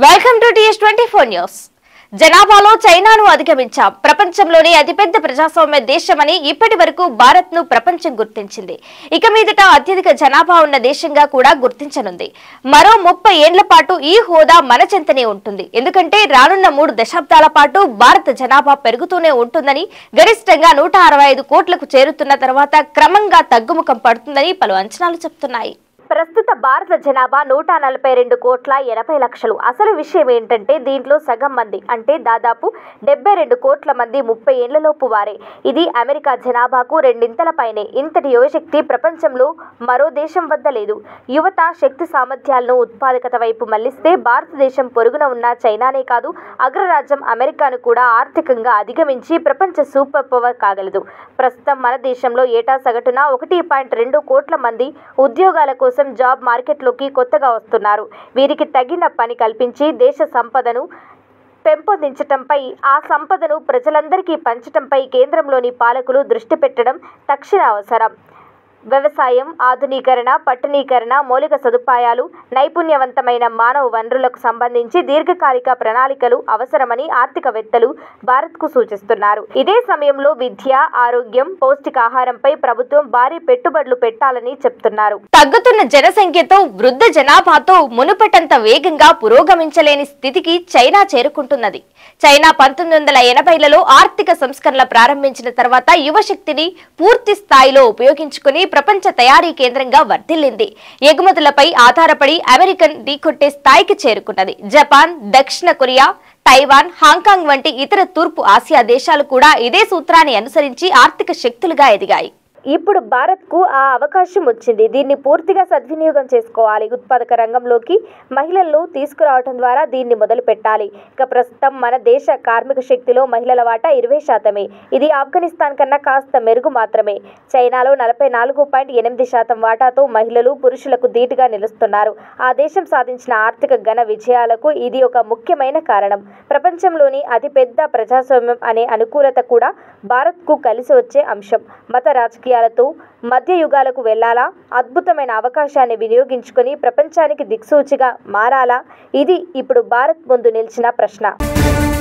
Welcome to TS24 news. జనాభాలో చైనాను అధిగమించాం. ప్రపంచంలోనే అతిపెద్ద ప్రజాస్వామ్య దేశమని ఇప్పటి వరకు భారత్ ను ప్రపంచం గుర్తించింది. ఇక మీదట అత్యధిక జనాభా ఉన్న దేశంగా కూడా గుర్తించనుంది. మరో 30 ఏళ్ల పాటు ఈ హోదా మన చెంతనే ఉంటుంది. ఎందుకంటే రానున్న 3 దశాబ్దాల పాటు భారత జనాభా పెరుగుతూనే ఉంటుందని, గరిష్టంగా 165 కోట్లకు చేరుతున్న తర్వాత క్రమంగా తగ్గుముఖం పడుతుందని పలు అంచనాలు చెప్తున్నాయి. ప్రస్తుత భారత జనాభా 142 కోట్ల 80 లక్షలు. అసలు విషయం ఏంటంటే దీంట్లో సగం మంది అంటే దాదాపు 72 కోట్ల మంది 30 ఏళ్లలోపు వారే. ఇది అమెరికా జనాభాకు రెండింతల పైనే. ఇంతటి యువశక్తి ప్రపంచంలో మరో దేశం వద్ద లేదు. యువత శక్తి సామర్థ్యాలను ఉత్పాదకత వైపు మళ్లిస్తే భారతదేశం పొరుగున ఉన్న చైనానే కాదు, అగ్రరాజ్యం అమెరికాను కూడా ఆర్థికంగా అధిగమించి ప్రపంచ సూపర్ పవర్ కాగలదు. ప్రస్తుతం మన దేశంలో ఏటా సగటున 1.2 కోట్ల మంది ఉద్యోగాల కోసం జాబ్ మార్కెట్లోకి కొత్తగా వస్తున్నారు. వీరికి తగిన పని కల్పించి దేశ సంపదను పెంపొందించటంపై, ఆ సంపదను ప్రజలందరికీ పంచటంపై కేంద్రంలోని పాలకులు దృష్టి పెట్టడం తక్షణ అవసరం. వ్యవసాయం, ఆధునీకరణ, పట్టణీకరణ, మౌలిక సదుపాయాలు, నైపుణ్యవంతమైన మానవ వనరులకు సంబంధించి దీర్ఘకాలిక ప్రణాళికలు అవసరమని ఆర్థికవేత్తలు భారత్కు సూచిస్తున్నారు. ఇదే సమయంలో విద్య, ఆరోగ్యం, పౌష్టికాహారంపై ప్రభుత్వం భారీ పెట్టుబడులు పెట్టాలని చెప్తున్నారు. తగ్గుతున్న జనసంఖ్యతో, వృద్ధ జనాభాతో మునుపటంత వేగంగా పురోగమించలేని స్థితికి చైనా చేరుకుంటున్నది. చైనా 1980లలో ఆర్థిక సంస్కరణలు ప్రారంభించిన తర్వాత యువశక్తిని పూర్తి స్థాయిలో ఉపయోగించుకుని ప్రపంచ తయారీ కేంద్రంగా వర్ధిల్లింది. ఎగుమతులపై ఆధారపడి అమెరికన్ ఢీకొట్టే స్థాయికి చేరుకున్నది. జపాన్, దక్షిణ కొరియా, తైవాన్, హాంకాంగ్ వంటి ఇతర తూర్పు ఆసియా దేశాలు కూడా ఇదే సూత్రాన్ని అనుసరించి ఆర్థిక శక్తులుగా ఎదిగాయి. ఇప్పుడు భారత్కు ఆ అవకాశం వచ్చింది. దీన్ని పూర్తిగా సద్వినియోగం చేసుకోవాలి. ఉత్పాదక రంగంలోకి మహిళలను తీసుకురావడం ద్వారా దీన్ని మొదలు పెట్టాలి. ఇక ప్రస్తుతం మన దేశ కార్మిక శక్తిలో మహిళల వాటా 20%. ఇది ఆఫ్ఘనిస్తాన్ కన్నా కాస్త మెరుగు మాత్రమే. చైనాలో 44.8% వాటాతో మహిళలు పురుషులకు ధీటుగా నిలుస్తున్నారు. ఆ దేశం సాధించిన ఆర్థిక ఘన విజయాలకు ఇది ఒక ముఖ్యమైన కారణం. ప్రపంచంలోని అతిపెద్ద ప్రజాస్వామ్యం అనే అనుకూలత కూడా భారత్కు కలిసి వచ్చే అంశం. మత రాజకీయాలతో మధ్య యుగాలకు వెళ్లాలా? అద్భుతమైన అవకాశాన్ని వినియోగించుకొని ప్రపంచానికి దిక్సూచిగా మారాలా? ఇది ఇప్పుడు భారత్ ముందు నిలిచిన ప్రశ్న.